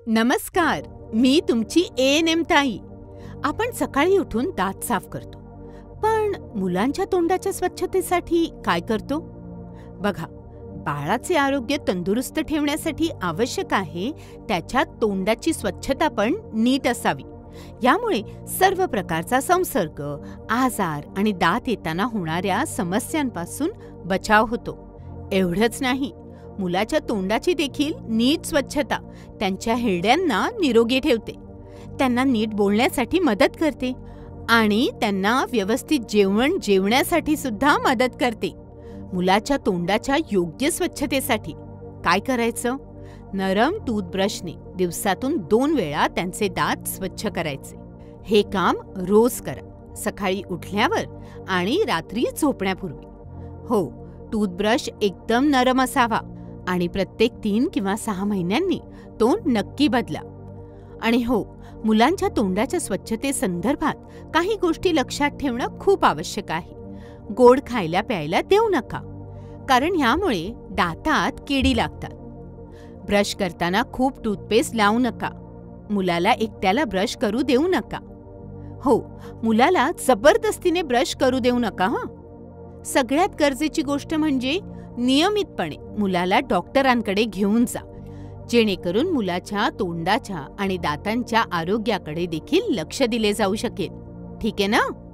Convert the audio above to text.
नमस्कार, मी तुमची एएनएम ताई. आपण सकाळी उठून दात साफ करतो, पण मुलांच्या तोंडाच्या स्वच्छतेसाठी काय करतो? बघा, बाळाचे आरोग्य तंदुरुस्त ठेवण्यासाठी आवश्यक आहे त्याच्या तोंडाची स्वच्छता पण नीट असावी. यामुळे सर्व प्रकारचा संसर्ग, आजार आणि दात येताना होणाऱ्या समस्यांपासून बचाव होतो. एवढंच नाही, मुलाच्या तोंडाची देखील नीट स्वच्छता त्यांच्या हिरड्यांना निरोगी ठेवते, त्यांना नीट बोलण्यासाठी मदत करते आणि त्यांना व्यवस्थित जेवण जेवण्यासाठी सुद्धा मदत करते. मुलाच्या तोंडाच्या योग्य स्वच्छतेसाठी काय करायचं? नरम टूथब्रशने दिवसातून 2 वेळा त्यांचे दात स्वच्छ करायचे. हे काम रोज करा, सकाळी उठल्यावर आणि रात्री झोपण्यापूर्वी. हो, टूथब्रश एकदम नरम असावा आणि प्रत्येक 3 किंवा 6 महिन्यांनी तो नक्की बदला. आणि हो, मुलांच्या तोंडाच्या स्वच्छतेसंदर्भात काही गोष्टी लक्षात ठेवणं खूप आवश्यक आहे. गोड खायला प्यायला देऊ नका, कारण ह्यामुळे दातात किडी लागतात. ब्रश करताना खूप टूथपेस्ट लावू नका. मुलाला एकट्याला ब्रश करू देऊ नका. हो, मुलाला जबरदस्तीने ब्रश करू देऊ नका. सगळ्यात गरजेची गोष्ट म्हणजे नियमितपणे मुलाला डॉक्टरांकडे घेऊन जा, जेणेकरून मुलाच्या तोंडाच्या आणि दातांच्या आरोग्याकडे देखील लक्ष दिले जाऊ शकेल. ठीक आहे ना?